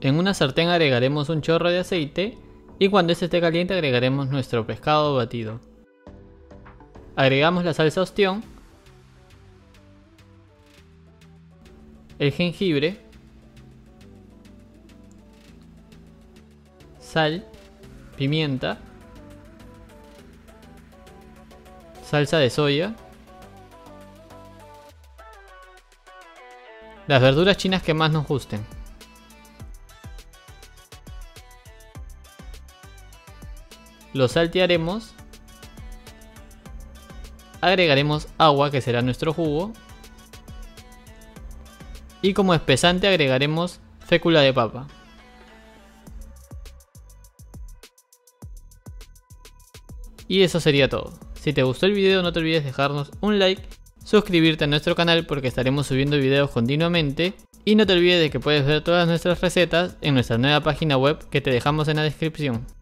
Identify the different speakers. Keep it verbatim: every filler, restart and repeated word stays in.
Speaker 1: En una sartén agregaremos un chorro de aceite y cuando este esté caliente agregaremos nuestro pescado batido. Agregamos la salsa ostión, el jengibre, sal, pimienta, salsa de soya, las verduras chinas que más nos gusten. Lo saltearemos, agregaremos agua que será nuestro jugo y como espesante agregaremos fécula de papa. Y eso sería todo. Si te gustó el video no te olvides dejarnos un like, suscribirte a nuestro canal porque estaremos subiendo videos continuamente y no te olvides de que puedes ver todas nuestras recetas en nuestra nueva página web que te dejamos en la descripción.